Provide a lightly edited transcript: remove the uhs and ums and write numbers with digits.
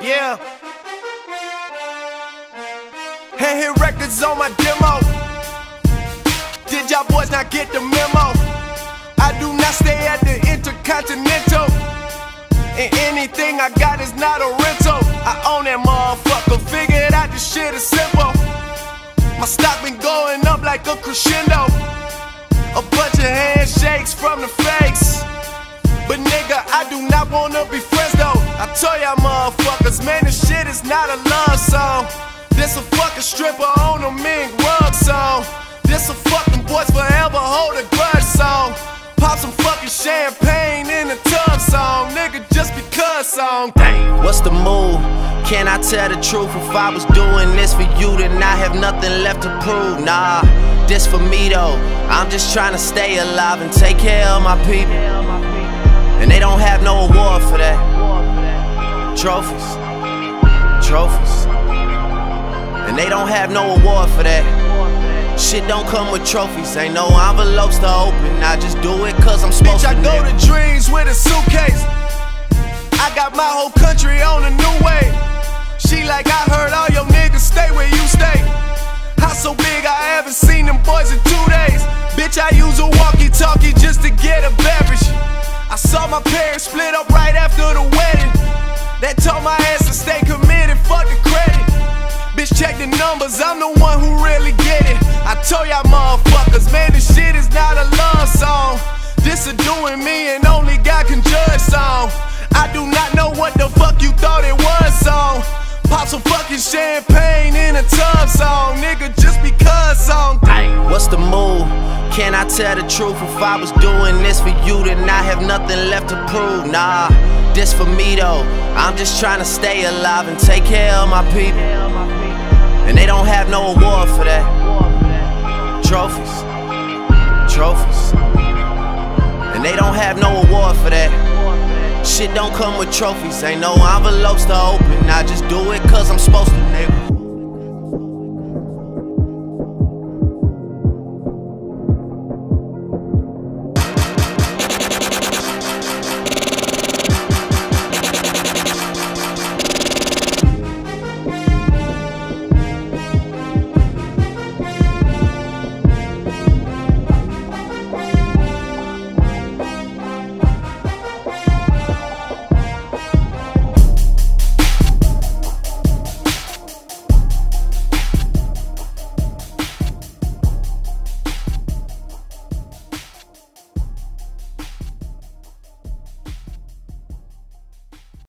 Yeah. Hand hit records on my demo. Did y'all boys not get the memo? I do not stay at the Intercontinental, and anything I got is not a rental. I own that motherfucker, figured out this shit is simple. My stock been going up like a crescendo. A bunch of handshakes from the fakes, but nigga, I do not wanna be friends though. I tell y'all motherfuckers, man, this shit is not a love song. This a fucking stripper on a mink rug song. This a fucking boys forever hold a grudge song. Pop some fucking champagne in the tub song. Nigga, just because song. Dang. What's the move? Can I tell the truth? If I was doing this for you, then I have nothing left to prove. Nah, this for me though. I'm just trying to stay alive and take care of my people. And they don't have no award for that. Trophies, trophies. And they don't have no award for that. Shit don't come with trophies, ain't no envelopes to open. I just do it cause I'm supposed to. Bitch, I go to dreams with a suitcase. I got my whole country on a new way. She like, I heard all your niggas stay where you stay. House so big I haven't seen them boys in 2 days. Bitch, I use a walkie-talkie just to get a beverage. I saw my parents split up right after the wedding. That told my ass to stay committed, fuck the credit. Bitch, check the numbers, I'm the one who really get it. I told y'all motherfuckers, man, this shit is not a love song. This a doing me and only God can judge song. I do not know what the fuck you thought it was song. Pop some fucking champagne in a tub song. Nigga, just because song. What's the move? Can I tell the truth? If I was doing this for you, then I have nothing left to prove. Nah, this for me though. I'm just trying to stay alive and take care of my people. And they don't have no award for that. Trophies, trophies. And they don't have no award for that. Shit don't come with trophies, ain't no envelopes to open. I just do it cause I'm supposed to, nigga.